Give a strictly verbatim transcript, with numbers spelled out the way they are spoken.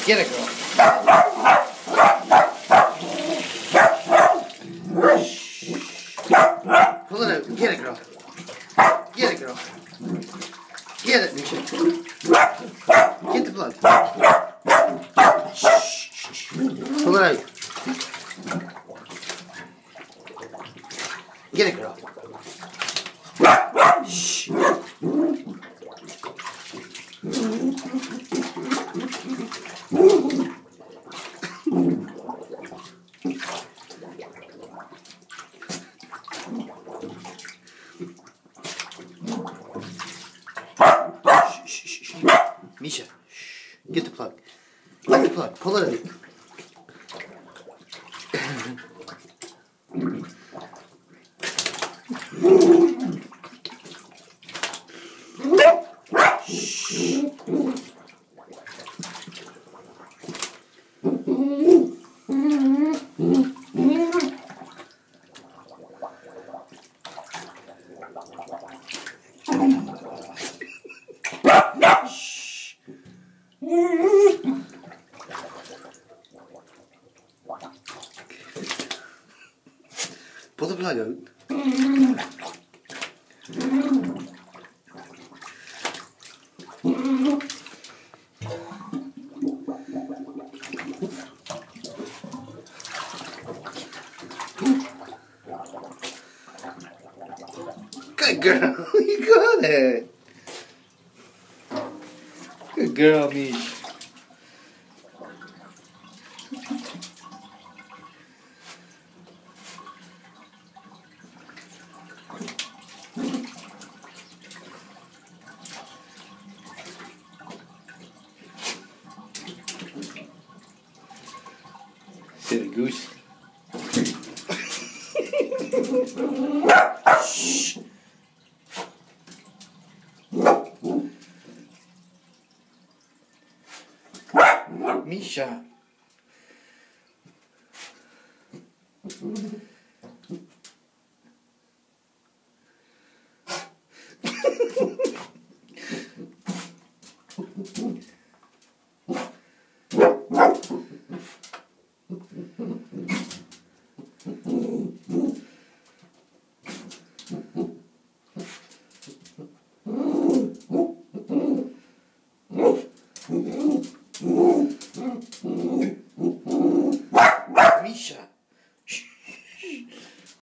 Get it, girl. Pull it out. Get it, girl. Get it, girl. Get it, Meisha. Get the plug. Pull it out. Get it, girl. Shh. Meisha, shh. Get the plug. Get the plug. Pull it out. Shh. Pull the plug out. Good girl, you got it. Good girl, Meisha. Silly goose. Shh. Meisha.